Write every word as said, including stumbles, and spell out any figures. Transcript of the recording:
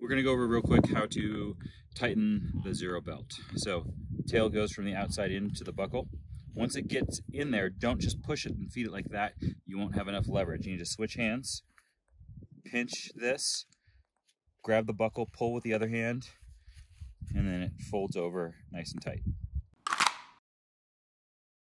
we're going to go over real quick how to tighten the zero belt. So tail goes from the outside into the buckle. Once it gets in there, don't just push it and feed it like that. You won't have enough leverage. You need to switch hands, pinch this, grab the buckle, pull with the other hand, and then it folds over nice and tight.